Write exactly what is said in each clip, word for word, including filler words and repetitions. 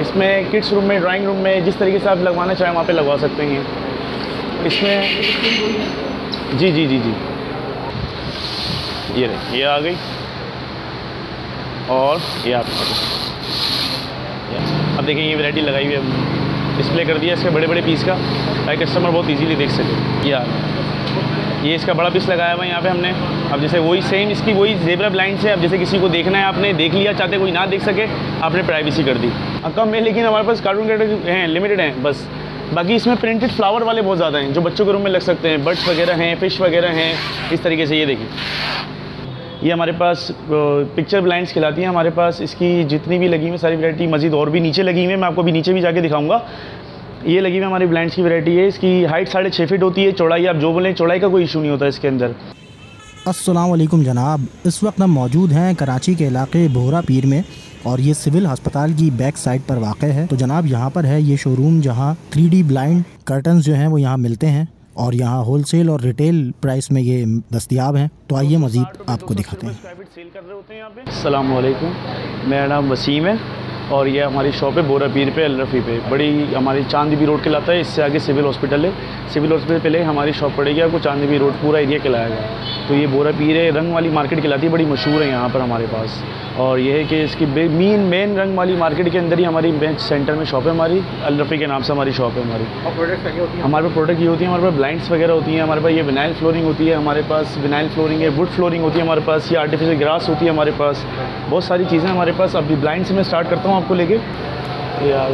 इसमें kids room में, drawing room में, जिस तरीके से आप लगवाना चाहें वहाँ पे लगवा सकते हैं। इसमें जी जी जी जी ये रही, ये आ गई और ये आप अब देखें ये वैरायटी लगाई हुई है, डिस्प्ले कर दिया इसके बड़े बड़े पीस का ताकि कस्टमर बहुत इजीली देख सके। ये आ ये इसका बड़ा पीस लगाया हुआ है यहाँ पे हमने। अब जैसे वही सेम इसकी वही ज़ेब्रा ब्लाइंड से, अब जैसे किसी को देखना है आपने देख लिया, चाहते कोई ना देख सके आपने प्राइवेसी कर दी कम है, लेकिन हमारे पास कार्टून कैरेक्टर हैं लिमिटेड हैं बस। बाकी इसमें प्रिंटेड फ्लावर वाले बहुत ज़्यादा हैं जो बच्चों के रूम में लग सकते हैं, बर्ड्स वगैरह हैं, फ़िश वगैरह हैं, इस तरीके से। ये देखिए ये हमारे पास पिक्चर ब्लाइंड्स खिलाती हैं हमारे पास। इसकी जितनी भी लगी हुई सारी वैरायटी, मज़ीद और भी नीचे लगी हुई है, मैं आपको भी नीचे भी जाके दिखाऊंगा। ये लगी हुई हमारी ब्लाइंड्स की वैरायटी है। इसकी हाइट साढ़े छः फीट होती है, चौड़ाई आप जो बोलें, चौड़ाई का कोई इशू नहीं होता इसके अंदर। अस्सलाम वालेकुम जनाब, इस वक्त हम मौजूद हैं कराची के इलाके बोहरा पीर में और ये सिविल अस्पताल की बैक साइड पर वाक़ है। तो जनाब यहाँ पर है ये शोरूम जहाँ थ्री डी ब्लाइंड कर्टन्स जो हैं वो यहाँ मिलते हैं और यहाँ होलसेल और रिटेल प्राइस में ये दस्तयाब हैं। तो आइए मज़ीद आपको दिखाते हैं। अस्सलाम वालेकुम, मेरा नाम वसीम है और ये हमारी शॉप है बोरा पीर पे, अलरफ़ी पे। बड़ी हमारी चांदबी रोड कहलाता है, इससे आगे सिविल हॉस्पिटल है। सिविल हॉस्पिटल पहले हमारी शॉप पड़ेगी आपको, चांदबी रोड पूरा एरिया कहलाएगा। तो ये बोरा पीर है, रंग वाली मार्केट कहलाती है, बड़ी मशहूर है यहाँ पर हमारे पास। और ये है कि इसकी मेन मेन रंग वाली मार्केट के अंदर ही हमारी बेंच सेंटर में शॉप है हमारी, अलरफ़ी के नाम से हमारी शॉप है हमारी। और प्रोडक्ट क्या होती है हमारे पास? प्रोडक्ट ये होती है हमारे पास ब्लाइंड्स वगैरह होती हैं हमारे पास, ये विनाइल फ्लोरिंग होती है हमारे पास, विनाइल फ्लोरिंग है, वुड फ्लोरिंग होती है हमारे पास, ये आर्टिफिशियल ग्रास होती है हमारे पास, बहुत सारी चीज़ें हमारे पास। अभी ब्लाइंड से मैं स्टार्ट करता हूँ आपको लेके। ये आ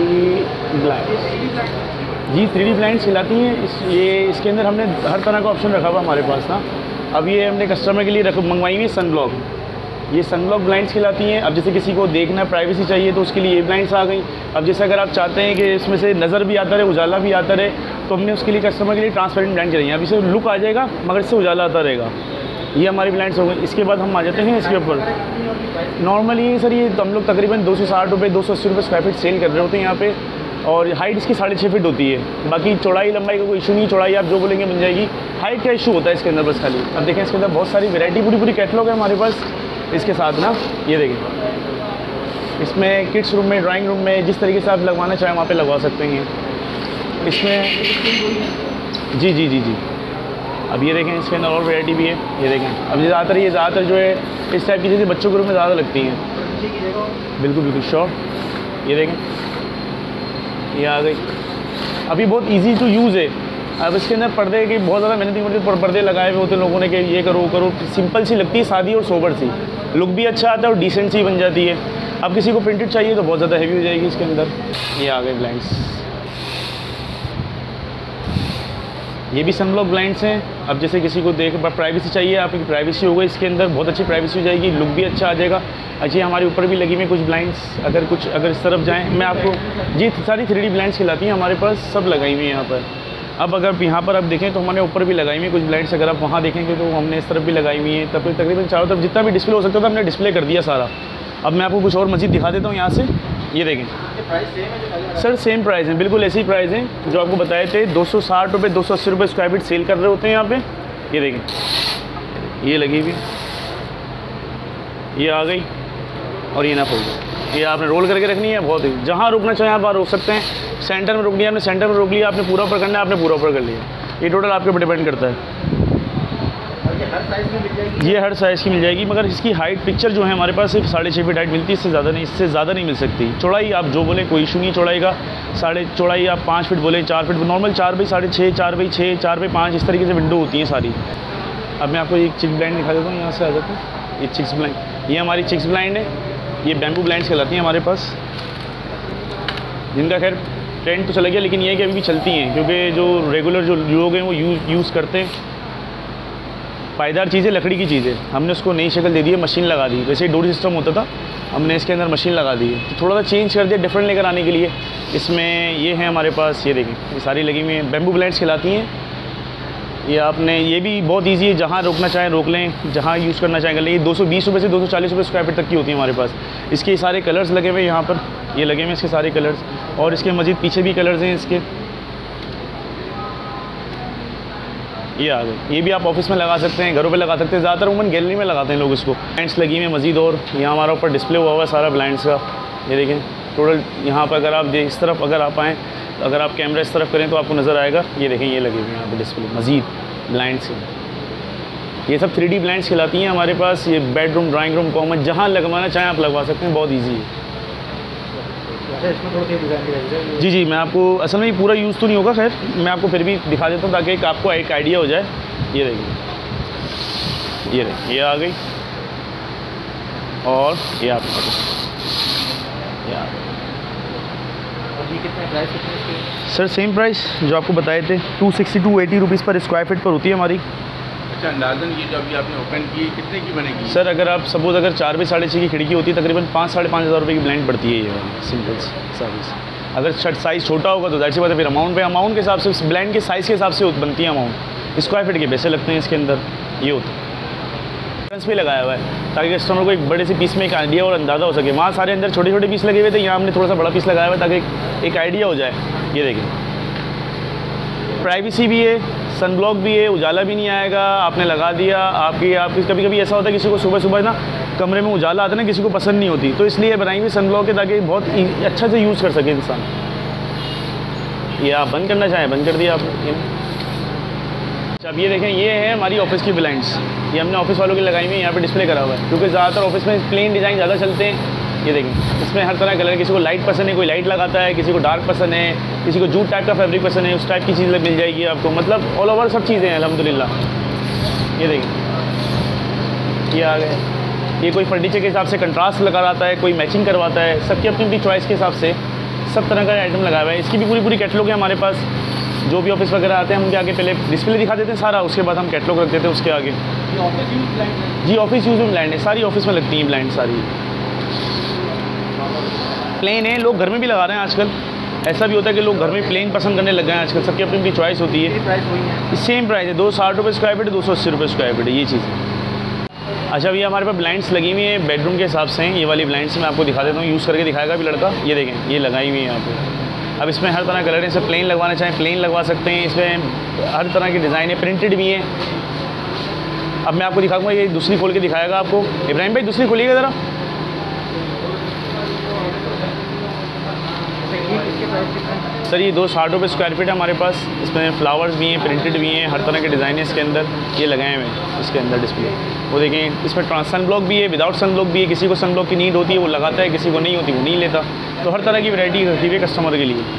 गई ब्लाइंड्स जी, थ्री डी ब्लाइंड्स खिलाती हैं इस, ये इसके अंदर हमने हर तरह का ऑप्शन रखा हुआ हमारे पास ना। अब ये हमने कस्टमर के लिए रख मंगवाई हुई सन ब्लॉक, ये सन ब्लॉक ब्लाइंड्स खिलाती हैं। अब जैसे किसी को देखना प्राइवेसी चाहिए तो उसके लिए ये ब्लाइंड्स आ गई। अब जैसे अगर आप चाहते हैं कि इसमें से नज़र भी आता रहे, उजाला भी आता रहे, तो हमने उसके लिए कस्टमर के लिए ट्रांसपेरेंट ब्लाइंड चाहिए। अब इसे लुक आ जाएगा मगर इससे उजाला आता रहेगा। ये हमारी ब्लाइंड्स हो गई। इसके बाद हम आ जाते हैं इसके ऊपर। नॉर्मली सर ये हम लोग तकरीबन दो सौ साठ रुपये दो सौ अस्सी रुपये स्क्वायर फीट सेल कर रहे होते हैं यहाँ पे। और हाइट इसकी साढ़े छः फीट होती है। बाकी चौड़ाई लंबाई का कोई इशू नहीं, चौड़ाई आप जो बोलेंगे बन जाएगी। हाइट का इशू होता है इसके अंदर बस खाली। अब देखें इसके अंदर बहुत सारी वैरायटी, पूरी पूरी कैटलॉग है हमारे पास इसके साथ ना। ये देखें इसमें किड्स रूम में, ड्राइंग रूम में, जिस तरीके से आप लगवाना चाहें वहाँ पे लगवा सकते हैं। इसमें जी जी जी जी अब ये देखें इसके अंदर और वैरायटी भी है। ये देखें अब ये ज़्यादातर ये ज़्यादातर जो है इस टाइप की चीज़ें बच्चों के रूम में ज़्यादा लगती हैं। बिल्कुल बिल्कुल श्योर। ये देखें ये आ गई। अभी बहुत इजी टू यूज़ है। अब इसके अंदर पर्दे की बहुत ज़्यादा मेहनत नहीं पड़ती, पर पर्दे लगाए हुए होते हैं लोगों ने कि ये करो करो, सिंपल सी लगती है, सादी और सोबर सी, लुक भी अच्छा आता है और डिसेंट सी बन जाती है। अब किसी को प्रिंटेड चाहिए तो बहुत ज़्यादा हैवी हो जाएगी इसके अंदर। ये आ गए ब्लाइंड्स, ये भी सनब्लॉक ब्लाइंड्स हैं। अब जैसे किसी को देख प्राइवेसी चाहिए, आपकी प्राइवेसी होगा इसके अंदर, बहुत अच्छी प्राइवेसी हो जाएगी, लुक भी अच्छा आ जाएगा। अच्छी हमारे ऊपर भी लगी हुई कुछ ब्लाइंड्स, अगर कुछ अगर इस तरफ जाएं, मैं आपको जी सारी थ्री डी ब्लाइंड्स खिलाती हैं हमारे पास, सब लगाई हुई हैं यहाँ पर। अब अगर यहाँ पर आप देखें तो हमारे ऊपर भी लगाई हुई कुछ ब्लाइंड्स, अगर आप वहाँ देखेंगे तो हमने इस तरफ भी लगाई हुई हैं। तब तकरीबन चारों तरफ जितना भी डिस्प्ले हो सकता था हमने डिस्प्ले कर दिया सारा। अब मैं आपको कुछ और मज़ीद दिखा देता हूँ यहाँ से। ये देखें सर सेम प्राइस है, बिल्कुल ऐसी प्राइस है जो आपको बताए थे। दो सौ साठ रुपये दो सौ अस्सी रुपये स्क्वायर फीट सेल कर रहे होते हैं यहाँ पे। ये देखें ये लगी हुई, ये आ गई और ये ना खोल गई। ये आपने रोल करके रखनी है, बहुत ही जहाँ रुकना चाहें आप वहाँ रोक सकते हैं। सेंटर में रोक लिया आपने, सेंटर में रोक लिया आपने, पूरा ऊपर करना है आपने पूरा ऊपर कर लिया। ये टोटल आपके ऊपर डिपेंड करता है। हर साइज़ में मिल जाएगी? ये हर साइज़ की मिल जाएगी, मगर इसकी हाइट पिक्चर जो है हमारे पास सिर्फ साढ़े छः फीट हाइट मिलती है, इससे ज़्यादा नहीं, इससे ज़्यादा नहीं मिल सकती। चौड़ाई आप जो बोले कोई इशू नहीं चौड़ाई का। साढ़े चौड़ाई आप पाँच फीट बोले, चार फीट नॉर्मल, चार बाई साढ़े छः, चार बाई छः, चार बाई पाँच, इस तरीके से विंडो होती हैं सारी। अब मैं आपको एक चिक्स ब्लाइंड दिखा देता हूँ, यहाँ से आ जाता हूँ। ये चिक्स ब्लाइंड, ये हमारी चिक्स ब्लाइंड है। ये बैम्बू ब्लाइंड्स कहलाती हैं हमारे पास, जिनका खैर ट्रेंड तो चला गया, लेकिन ये है कि अभी भी चलती हैं, क्योंकि जो रेगुलर जो लोग हैं वो यूज़ यूज़ करते हैं। पायदार चीज़ें, लकड़ी की चीज़ें, हमने उसको नई शक्ल दे दी है, मशीन लगा दी। वैसे डोरी सिस्टम होता था, हमने इसके अंदर मशीन लगा दी है, तो थोड़ा सा चेंज कर दिया डिफरेंट लेकर आने के लिए। इसमें ये है हमारे पास, ये देखें ये सारी लगी हुई हैं, बैम्बू ब्लाइंड्स खिलाती हैं। ये आपने ये भी बहुत ईजी है, जहाँ रोकना चाहें रोक लें, जहाँ यूज़ करना चाहें कर लें। ये दो सौ बीस रुपये से दो सौ चालीस रुपये स्क्वायर फीट तक की होती है हमारे पास। इसके सारे कलर्स लगे हुए हैं यहाँ पर, ये लगे हुए हैं इसके सारे कलर्स, और इसके मज़ीद पीछे भी कलर्स हैं इसके। ये आ गए, ये भी आप ऑफिस में लगा सकते हैं, घरों पे लगा सकते हैं, ज़्यादातर उमन गैलरी में लगाते हैं लोग इसको। ब्लाइंड्स लगी हुई हैं मज़ीद, और यहाँ हमारा ऊपर डिस्प्ले हुआ हुआ है सारा ब्लाइंड्स का। ये देखें टोटल यहाँ पर अगर आप देख इस तरफ अगर आप आएँ, अगर आप कैमरा इस तरफ करें तो आपको नज़र आएगा, ये देखें ये लगे हुए हैं यहाँ पर डिस्प्ले मज़ीद ब्लाइंड्स। ये सब थ्री डी ब्लाइंड्स खिलाती हैं हमारे पास। ये बेडरूम, ड्राइंग रूम, कॉमन जहाँ लगवाना चाहें आप लगवा सकते हैं, बहुत ईजी है। इसमें थोड़ा सी डिज़ाइन दिखाइए। जी जी, मैं आपको असल में ये पूरा यूज़ तो नहीं होगा, खैर मैं आपको फिर भी दिखा देता हूँ ताकि एक आपको एक आइडिया हो जाए। ये देखिए, ये देखिए, ये आ गई और ये आप ये आ गई। और ये कितने प्राइस कितने इसके? सर सेम प्राइस जो आपको बताए थे, two sixty two eighty rupees पर स्क्वायर फीट पर होती है हमारी। अच्छा, अंदाज़न ये जो अभी आपने ओपन की कितने की बनेगी? सर अगर आप सपोज अगर चार बाई साढ़े छः की खिड़की होती है, तकरीबन पाँच साढ़े पाँच हज़ार रुपये की ब्लाइंड पड़ती है ये सिंपल सर्विस। अगर शर्ट साइज़ छोटा होगा तो ज़ाहिर सी बात है फिर अमाउंट पे अमाउंट के हिसाब से ब्लाइंड के साइज़ के हिसाब से बनती है अमाउंट। स्क्वायर फीट के पैसे लगते हैं इसके अंदर, ये होता है। रेफरेंस भी लगाया हुआ है ताकि कस्टमर को एक बड़े से पीस में एक आइडिया और अंदाज़ा हो सके। वहाँ सारे अंदर छोटे छोटे पीस लगे हुए थे, यहाँ हमने थोड़ा सा बड़ा पीस लगाया हुआ है ताकि एक आइडिया हो जाए। ये देखिए, प्राइवेसी भी है, सन ब्लॉक भी है, उजाला भी नहीं आएगा। आपने लगा दिया, आपकी आपकी कभी कभी ऐसा होता है किसी को सुबह सुबह ना कमरे में उजाला आता है ना, किसी को पसंद नहीं होती, तो इसलिए बनाई हुई सन ब्लॉक है ताकि बहुत अच्छा से यूज़ कर सके इंसान। ये आप बंद करना चाहें बंद कर दिया आपने। अच्छा, अब ये देखें, ये है हमारी ऑफिस की ब्लाइंड्स। ये हमने ऑफिस वालों की लगाई हुई है, यहाँ पे डिस्प्ले करा हुआ है क्योंकि ज़्यादातर ऑफिस में प्लेन डिज़ाइन ज़्यादा चलते हैं। ये देखें, इसमें हर तरह कलर, किसी को लाइट पसंद है कोई लाइट लगाता है, किसी को डार्क पसंद है, किसी को जूट टाइप का फैब्रिक पसंद है, उस टाइप की चीज़ें मिल जाएगी आपको। मतलब ऑल ओवर सब चीज़ें हैं अल्हम्दुलिल्लाह। ये देखिए, ये आ गए। ये कोई फर्नीचर के हिसाब से कंट्रास्ट लगा रहा है, कोई मैचिंग करवाता है, सबकी अपनी अपनी चॉइस के हिसाब से सब तरह का आइटम लगाया हुआ है। इसकी भी पूरी पूरी कैटलॉग है हमारे पास। जो भी ऑफिस वगैरह आते हैं हम उनके आगे पहले डिस्प्ले दिखा देते हैं सारा, उसके बाद हम कैटलॉग रख देते हैं उसके आगे। ऑफिस यूज ब्लाइंड है? जी ऑफिस यूज में ब्लाइंड है, सारी ऑफिस में लगती हैं ब्लाइंड सारी। प्लेन है, लोग घर में भी लगा रहे हैं आजकल। ऐसा भी होता है कि लोग घर में प्लेन पसंद करने लग गए हैं आजकल, सबकी अपनी अपनी चॉइस होती है। प्राइस वही है? सेम प्राइस है, दो साठ रुपये स्क्वायर फीट, दो सौ अस्सी रुपये स्क्वायर फीट है, ये चीज़ है। अच्छा, ये हमारे पास ब्लाइंड्स लगी हुई हैं बेडरूम के हिसाब से हैं। ये वाली ब्लाइंड्स मैं आपको दिखा देता हूँ, यूज़ करके दिखाएगा भी लड़का। ये देखें, ये लगाई हुई है यहाँ पे। अब इसमें हर तरह कलर है, इसे प्लेन लगवाना चाहें प्लेन लगवा सकते हैं। इसमें हर तरह की डिज़ाइन है, प्रिंटेड भी है। अब मैं आपको दिखाऊंगा, ये दूसरी खोल के दिखाएगा आपको। इब्राहिम भाई दूसरी खोलिएगा ज़रा। सर ये दो साठ रुपये स्क्वायर फीट है हमारे पास। इसमें फ्लावर्स भी हैं, प्रिंटेड भी हैं, हर तरह के डिज़ाइन है इसके अंदर। ये लगाए हुए हैं इसके अंदर डिस्प्ले। वो देखें, इसमें ट्रांस सन ब्लॉक भी है, विदाउट सन ब्लॉक भी है। किसी को सन ब्लॉक की नीड होती है वो लगाता है, किसी को नहीं होती वो नहीं लेता। तो हर तरह की वैरायटी रखी हुई है कस्टमर के लिए।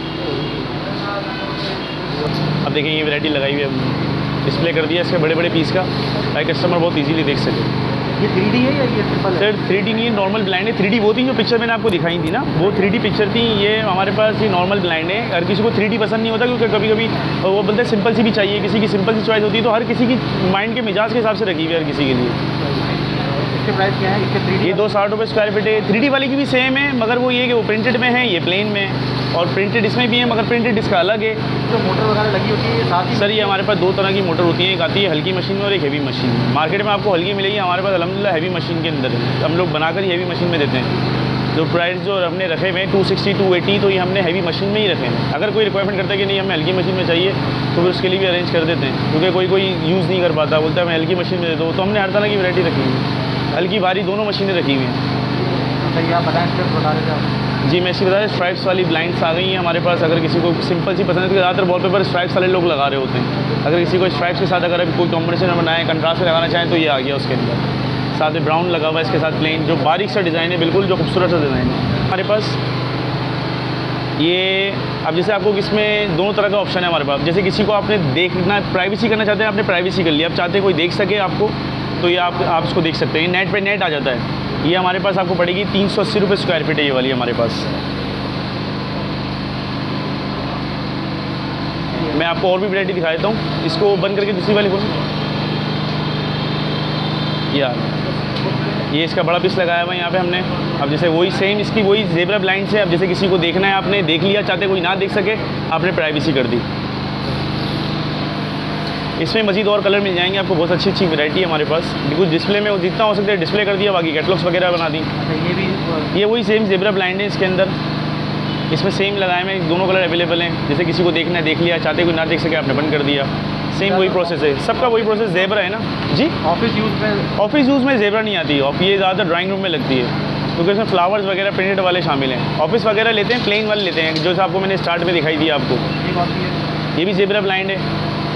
अब देखें, ये वैरायटी लगाई हुई है, डिस्प्ले कर दिया इसके बड़े बड़े पीस का ताकि कस्टमर बहुत ईजीली देख सके। ये थ्री डी है या ये सिंपल है? सर थ्री डी नहीं है, नॉर्मल ब्लाइंड है। थ्री डी वो थी जो पिक्चर मैंने आपको दिखाई थी ना, वो थ्री डी पिक्चर थी। ये हमारे पास ये नॉर्मल ब्लाइंड है। हर किसी को थ्री डी पसंद नहीं होता क्योंकि कभी कभी वो बोलते हैं सिंपल सी भी चाहिए, किसी की सिंपल सी चॉइस होती है। तो हर किसी की माइंड के मिजाज के हिसाब से रखी हुई है हर किसी के लिए। इसके प्राइस क्या है? इसके थ्री डी ये दो साठ रुपये स्क्वायर फीट है। थ्री डी वाली की भी सेम है, मगर वो ये कि वो प्रिंटेड में है, ये प्लेन में है। और प्रिंटेड इसमें भी है, मगर प्रिंटेड इसका अलग है। जो मोटर वगैरह लगी होती है साथ ही? सर ये हमारे पास दो तरह की मोटर होती है, एक आती है हल्की मशीन में और एक हैवी मशीन में। मार्केट में आपको हल्की मिलेगी, हमारे पास अल्हम्दुलिल्लाह हैवी मशीन के अंदर है। हम लोग बनाकर ही हैवी मशीन में देते हैं। जो प्राइस जो हमने रखे हुए हैं टू सिक्सटी टू एटी, तो ये हमने हैवी मशीन में ही रखे हैं। अगर कोई रिक्वायरमेंट करता है कि नहीं हमें हल्की मशीन में चाहिए तो फिर उसके लिए भी अरेंज कर देते हैं, क्योंकि कोई कोई यूज़ नहीं कर पाता, बोलता है मैं हल्की मशीन में दे दो। तो हमने हर तरह की वैरायटी रखी हुई है, हल्की भारी दोनों मशीनें रखी हुई हैं। सही, आप बताएं स्टेप बता रहे थे आप? जी मैं इसकी बता दें, स्ट्राइप्स वाली ब्लाइंड्स आ गई हैं हमारे पास। अगर किसी को सिंपल सी पसंद है तो ज़्यादातर वॉलपेपर स्ट्राइप्स वाले लोग लगा रहे होते हैं। अगर किसी को स्ट्राइप्स के साथ अगर अभी कोई कॉम्बिनेशन बनाए, कंट्रास्ट में लगाना चाहें तो ये आ गया उसके अंदर। साथ में ब्राउन लगा हुआ है इसके साथ प्लेन, जो बारीक सा डिज़ाइन है बिल्कुल, जो खूबसूरत सा डिज़ाइन है हमारे पास। ये अब जैसे आपको इसमें दोनों तरह का ऑप्शन है हमारे पास। जैसे किसी को आपने देखना, प्राइवेसी करना चाहते हैं, आपने प्राइवेसी कर लिया, आप चाहते हैं कोई देख सके आपको, तो ये आप आप इसको देख सकते हैं। नेट पे नेट आ जाता है। ये हमारे पास आपको पड़ेगी तीन सौ अस्सी रुपये स्क्वायर फीट है ये वाली हमारे पास। मैं आपको और भी वैरायटी दिखा देता हूँ। इसको बंद करके दूसरी वाली खोलूँ। यार ये इसका बड़ा पीस लगाया हुआ है यहाँ पे हमने। अब जैसे वही सेम इसकी वही ज़ेब्रा ब्लाइंड से, अब जैसे किसी को देखना है आपने देख लिया, चाहते कोई ना देख सके आपने प्राइवेसी कर दी। इसमें मज़ीद और कलर मिल जाएंगे आपको, बहुत अच्छी अच्छी वैरायटी है हमारे पास। कुछ डिस्प्ले में जितना हो सकता है डिस्प्ले कर दिया, बाकी कैटलॉग्स वगैरह बना दी। ये भी ये वही सेम ज़ेब्रा ब्लाइंड है इसके अंदर। इसमें सेम लगाए में दोनों कलर अवेलेबल हैं। जैसे किसी को देखना है देख लिया, चाहते कोई ना देख सके आपने बंद कर दिया। सेम वही प्रोसेस है, सबका वही प्रोसेस। ज़ेब्रा है ना जी, ऑफिस यूज़ में? ऑफिस यूज़ में ज़ेब्रा नहीं आती। और ये ज़्यादातर ड्राइंग रूम में लगती है। क्योंकि इसमें फ्लावर्स वगैरह प्रिंटेड वाले शामिल हैं। ऑफिस वगैरह लेते हैं, प्लेन वाले लेते हैं, जो आपको मैंने स्टार्ट में दिखाई दिया आपको। ये कौन सी है? ये भी ज़ेब्रा ब्लाइंड है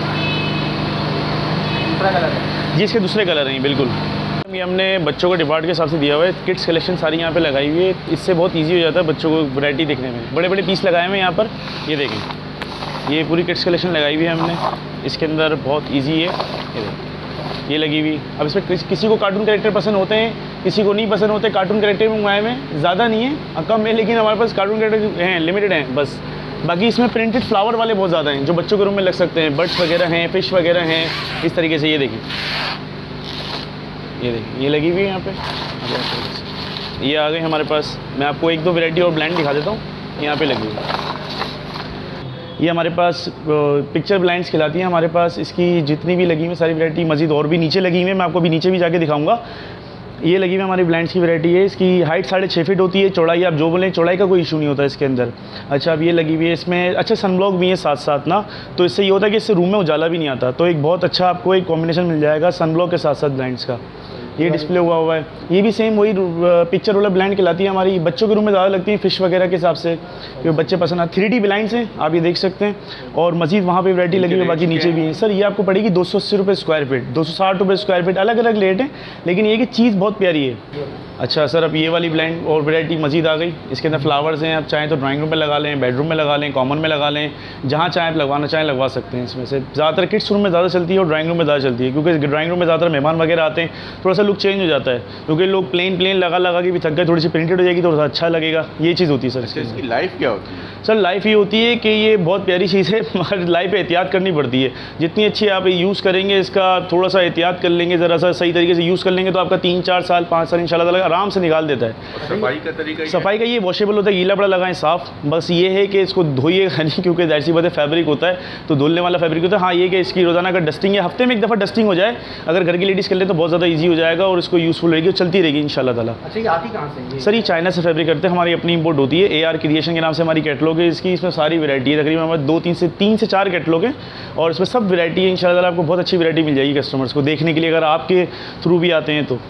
दूसरा कलर है जी, इसके दूसरे कलर हैं बिल्कुल। ये हमने बच्चों को डिपार्ट के हिसाब से दिया हुआ है। किड्स कलेक्शन सारी यहाँ पे लगाई हुई है, इससे बहुत इजी हो जाता है बच्चों को वैरायटी देखने में। बड़े बड़े पीस लगाए हुए हैं यहाँ पर, ये देखें, ये पूरी किड्स कलेक्शन लगाई हुई है हमने। इसके अंदर बहुत इजी है, ये देखें, ये लगी हुई। अब इसमें किस, किसी को कार्टून कैरेक्टर पसंद होते हैं, किसी को नहीं पसंद होते। कार्टून कैरेक्टर मंगवाए में ज़्यादा नहीं है, कम है, लेकिन हमारे पास कार्टून कैरेक्टर हैं, लिमिटेड हैं बस। बाकी इसमें प्रिंटेड फ्लावर वाले बहुत ज़्यादा हैं, जो बच्चों के रूम में लग सकते हैं। बर्ड्स वगैरह हैं, फ़िश वगैरह हैं, इस तरीके से। ये देखें, ये देखिए, ये लगी हुई है यहाँ पे। ये आ गए हमारे पास। मैं आपको एक दो वैरायटी और ब्लाइंड दिखा देता हूँ, यहाँ पे लगी हुई है। ये हमारे पास पिक्चर ब्लाइंड्स खिलाती हैं हमारे पास। इसकी जितनी भी लगी हुई सारी वैरायटी, मज़ीद और भी नीचे लगी हुई है, मैं आपको भी नीचे भी जाके दिखाऊंगा। ये लगी हुई हमारी ब्लाइंड्स की वैरायटी है। इसकी हाइट साढ़े छः फीट होती है, चौड़ाई आप जो बोलें, चौड़ाई का कोई इशू नहीं होता इसके अंदर। अच्छा, अब ये लगी हुई है, इसमें अच्छा सनब्लॉक भी है साथ साथ ना, तो इससे ये होता है कि इससे रूम में उजाला भी नहीं आता। तो एक बहुत अच्छा आपको एक कॉम्बिनेशन मिल जाएगा सनब्लॉक के साथ साथ ब्लाइंड्स का। ये डिस्प्ले हुआ हुआ है, ये भी सेम वही पिक्चर वाला ब्लाइंड कहलाती है हमारी। बच्चों के रूम में ज़्यादा लगती है फ़िश वगैरह के हिसाब से, क्योंकि बच्चे पसंद आते। थ्री डी ब्लाइंड्स हैं, आप ये देख सकते हैं। और मजीद वहाँ पे वैरायटी लगी हुई है, बाकी नीचे भी है। सर ये आपको पड़ेगी दो सौ अस्सी रुपये स्क्वायर फीट, दो सौ साठ रुपये स्क्वायर फीट, अलग अलग रेट है, लेकिन ये कि चीज़ बहुत प्यारी है। अच्छा सर, अब ये वाली ब्लाइंड और वैरायटी मजीद आ गई। इसके अंदर फ्लावर्स हैं, आप चाहें तो ड्राइंग रूम में लगा लें, बेडरूम में लगा लें, कॉमन में लगा लें, जहाँ चाहें आप लगवाना चाहें लगवा सकते हैं। इसमें से ज़्यादातर किड्स रूम में ज़्यादा चलती है और ड्राइंग रूम में ज़्यादा चलती है, क्योंकि ड्राइंग रूम में ज़्यादातर मेहमान वगैरह आते हैं, थोड़ा सा लुक चेंज हो जाता है, क्योंकि लोग प्लेन प्लेन लगा लगा के भी थक गए, थोड़ी सी प्रिंटेड हो जाएगी तो थोड़ा अच्छा लगेगा। ये चीज़ होती है सर। अच्छा, इसकी लाइफ क्या होती है? सर लाइफ ये होती है कि ये बहुत प्यारी चीज़ है, मगर लाइफ पे एहतियात करनी पड़ती है। जितनी अच्छी आप यूज़ करेंगे, इसका थोड़ा सा एहतियात कर लेंगे, ज़रा सा सही तरीके से यूज़ कर लेंगे, तो आपका तीन चार साल पाँच साल इंशाल्लाह ताला आराम से निकाल देता है। सफाई का तरीका? सफाई का ये वॉशेबल होता है, गीला पड़ा लगाएं साफ़। बस ये है कि इसको धोइएगा नहीं, क्योंकि जाहिर सी बात है फैब्रिक होता है, तो धुलने वाला फैब्रिक होता है। हाँ, ये कि इसकी रोज़ाना का डस्टिंग है, हफ्ते में एक दफ़ा डस्टिंग हो जाए, अगर घर की लेडीज़ कर ले तो बहुत ज़्यादा ईजी हो जाएगा और इसको यूज़फुल रहेगी और चलती रहेगी इंशाल्लाह ताला। अच्छा, ये आती कहाँ से है? सर ये चाइना से फैब्रिक करते हैं, हमारी अपनी इंपोर्ट होती है। ए आर क्रिएशन के नाम से हमारी कैटलॉग है इसकी। इसमें सारी वैरायटी है, तकरीबन हमारे दो तीन से तीन से चार कैटलॉग हैं और इसमें सब वैरायटी है। इंशाल्लाह ताला आपको बहुत अच्छी वैरायटी मिल जाएगी कस्टमर्स को देखने के लिए, अगर आपके थ्रू भी आते हैं तो।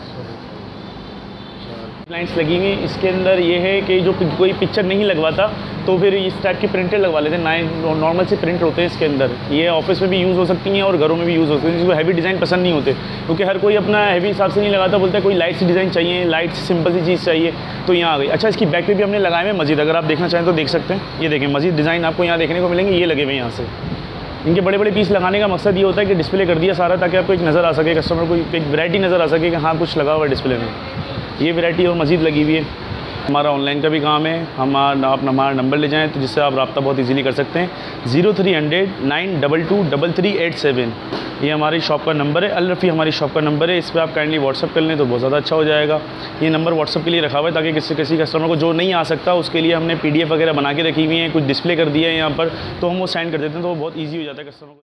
लाइन्स लगी हुई इसके अंदर ये है कि जो कोई पिक्चर नहीं लगवाता तो फिर इस टाइप की प्रिंटेड लगवा लेते हैं। नाइन नॉर्मल से प्रिंट होते हैं इसके अंदर। ये ऑफिस में भी यूज़ हो सकती हैं और घरों में भी यूज़ हो सकती हैं, जिसको हैवी डिज़ाइन पसंद नहीं होते, क्योंकि हर कोई अपना हैवी हिसाब से नहीं लगाता, बोलता है कोई लाइट सी डिज़ाइन चाहिए, लाइट सी सिंपल सी चीज़ चाहिए, तो यहाँ आ गई। अच्छा, इसकी बैक पे भी हमने लगाए हुए मजीद, अगर आप देखना चाहें तो देख सकते हैं। ये देखें, मजीद डिज़ाइन आपको यहाँ देखने को मिलेंगे, ये लगे हुए यहाँ से। इनके बड़े बड़े पीस लगाने का मकसद ये होता है कि डिस्प्ले कर दिया सारा, ताकि आपको एक नज़र आ सके, कस्टमर को एक वैरायटी नज़र आ सके कि हाँ कुछ लगा हुआ है डिस्प्ले में। ये वैरायटी और मजीद लगी हुई है। हमारा ऑनलाइन का भी काम है, हमारा आप हमारा नंबर ले जाएं तो जिससे आप रब्ता बहुत इजीली कर सकते हैं। Zero three hundred nine double two double three eight seven, ये हमारी शॉप का नंबर है। अल रफ़ी हमारी शॉप का नंबर है, इस पर आप काइंडली व्हाट्सअप कर लें तो बहुत ज़्यादा अच्छा हो जाएगा। ये नंबर व्हाट्सअप के लिए रखा हुआ है, ताकि किसी किसी कस्टमर को जो नहीं आ सकता उसके लिए हमने पी डी एफ वगैरह बना के रखी हुई है, कुछ डिस्प्ले कर दिया है यहाँ पर, तो हम वो सेंड कर देते हैं, तो वो बहुत ईजी हो जाता है कस्टमर को।